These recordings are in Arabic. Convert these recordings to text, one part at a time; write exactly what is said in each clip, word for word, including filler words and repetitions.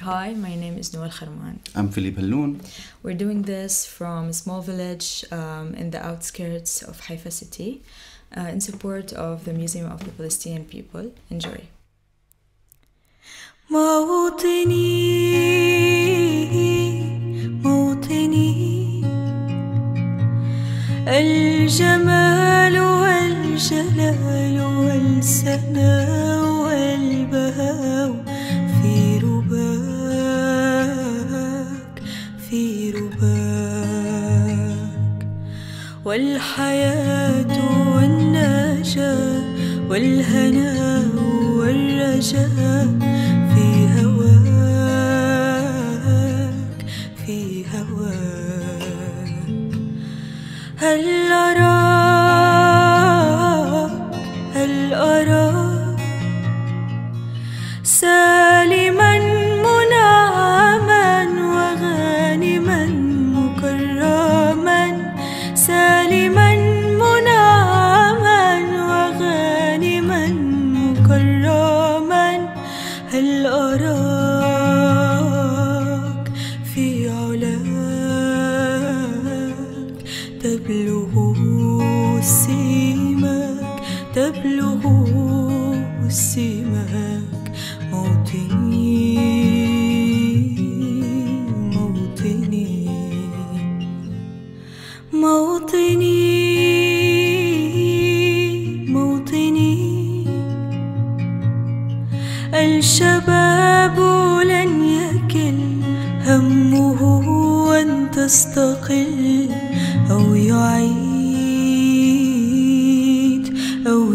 Hi, my name is Noel Kharman. I'm Philippe Halloun. We're doing this from a small village um, in the outskirts of Haifa city uh, in support of the Museum of the Palestinian People. Enjoy. موطني موطني الجمال والجلال والسناء والبهاء في رباك في رباك والحياة والنجاة والهناء والرجاء في هواك في هواك هل أراك هل أراك سالما منعما وغانما مكرما سالما منعما وغانما مكرما هل أراك في علاك تبلغ سيماك تبلغ سيماك موطني موطني موطني موطني الشباب لن يكل همه أن تستقل أو يعيد أو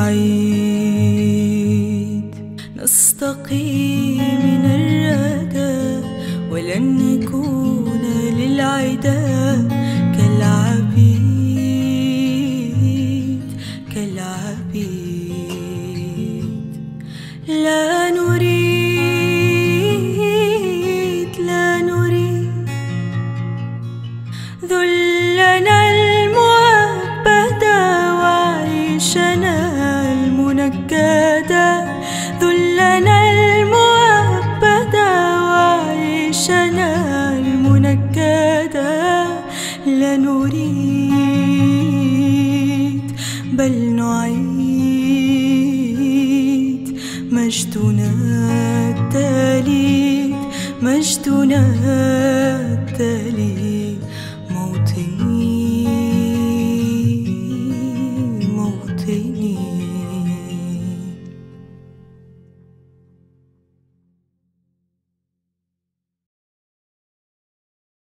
يعيد نستقي من الردى ولن نكون للعدا كالعبيد كالعبيد لا نريد لا نريد ذلنا المؤبدا وعيشنا المنكدا ذلنا المؤبدا وعيشنا المنكدا لا نريد بل نعيد مجدنا التالي مجدنا التالي موطني